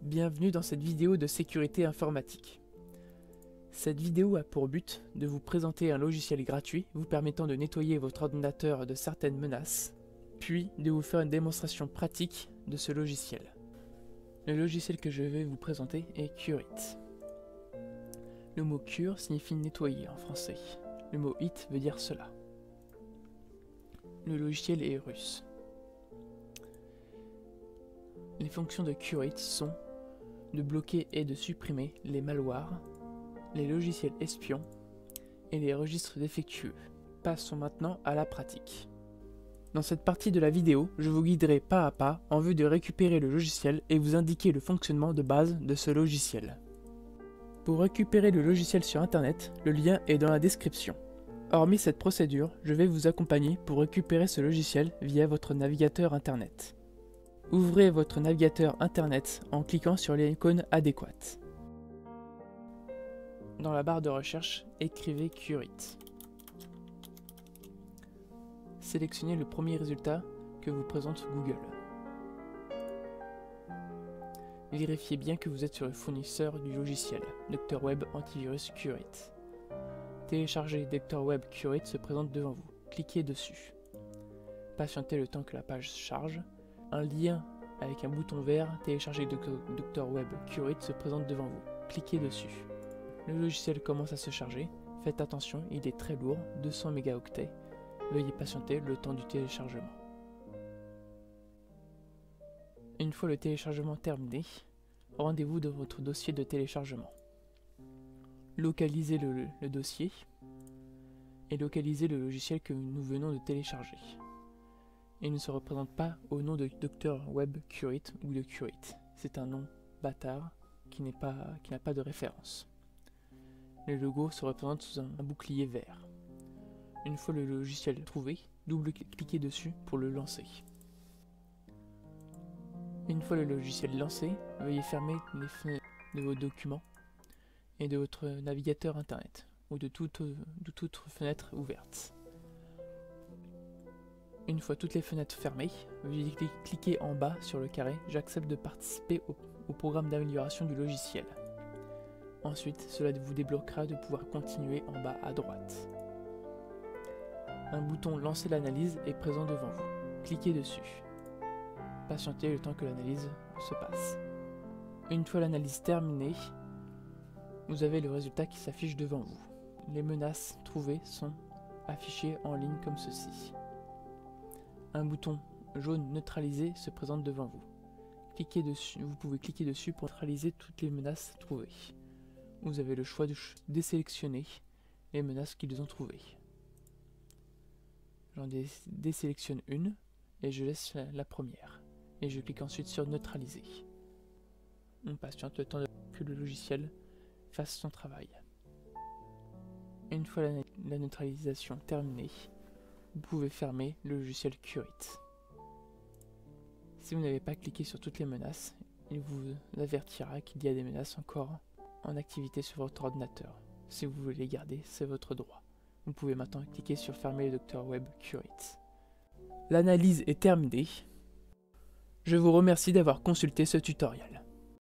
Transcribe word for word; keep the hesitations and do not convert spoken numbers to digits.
Bienvenue dans cette vidéo de sécurité informatique. Cette vidéo a pour but de vous présenter un logiciel gratuit vous permettant de nettoyer votre ordinateur de certaines menaces, puis de vous faire une démonstration pratique de ce logiciel. Le logiciel que je vais vous présenter est Cure It. Le mot cure signifie nettoyer en français. Le mot it veut dire cela. Le logiciel est russe. Les fonctions de Cure It sont de bloquer et de supprimer les malwares, les logiciels espions et les registres défectueux. Passons maintenant à la pratique. Dans cette partie de la vidéo, je vous guiderai pas à pas en vue de récupérer le logiciel et vous indiquer le fonctionnement de base de ce logiciel. Pour récupérer le logiciel sur internet, le lien est dans la description. Hormis cette procédure, je vais vous accompagner pour récupérer ce logiciel via votre navigateur internet. Ouvrez votre navigateur internet en cliquant sur l'icône adéquate. Dans la barre de recherche, écrivez Cure It. Sélectionnez le premier résultat que vous présente Google. Vérifiez bien que vous êtes sur le fournisseur du logiciel, Docteur Web Antivirus Cure It. Télécharger Docteur Web Cure It se présente devant vous. Cliquez dessus. Patientez le temps que la page charge. Un lien avec un bouton vert, Télécharger Docteur Web Cure It se présente devant vous. Cliquez dessus. Le logiciel commence à se charger. Faites attention, il est très lourd, deux cents mégaoctets. Veuillez patienter le temps du téléchargement. Une fois le téléchargement terminé, rendez-vous dans votre dossier de téléchargement. Localisez le, le dossier et localisez le logiciel que nous venons de télécharger. Il ne se représente pas au nom de Docteur Web Cure It ou de Cure It. C'est un nom bâtard qui n'est pas, qui n'a pas de référence. Le logo se représente sous un, un bouclier vert. Une fois le logiciel trouvé, double-cliquez dessus pour le lancer. Une fois le logiciel lancé, veuillez fermer les fenêtres de vos documents et de votre navigateur internet ou de toute, de toute fenêtre ouverte. Une fois toutes les fenêtres fermées, veuillez cliquer en bas sur le carré « J'accepte de participer au, au programme d'amélioration du logiciel ». Ensuite, cela vous débloquera de pouvoir continuer en bas à droite. Un bouton « Lancer l'analyse » est présent devant vous. Cliquez dessus. Patientez le temps que l'analyse se passe. Une fois l'analyse terminée, vous avez le résultat qui s'affiche devant vous. Les menaces trouvées sont affichées en ligne comme ceci. Un bouton jaune neutralisé se présente devant vous. Cliquez dessus, vous pouvez cliquer dessus pour neutraliser toutes les menaces trouvées. Vous avez le choix de désélectionner les menaces qu'ils ont trouvées. J'en dé désélectionne une et je laisse la, la première. Et je clique ensuite sur neutraliser. On patiente le temps de que le logiciel fasse son travail. Une fois la, la neutralisation terminée, vous pouvez fermer le logiciel Cure It. Si vous n'avez pas cliqué sur toutes les menaces, il vous avertira qu'il y a des menaces encore en activité sur votre ordinateur. Si vous voulez les garder, c'est votre droit. Vous pouvez maintenant cliquer sur fermer le Docteur Web Cure It. L'analyse est terminée. Je vous remercie d'avoir consulté ce tutoriel.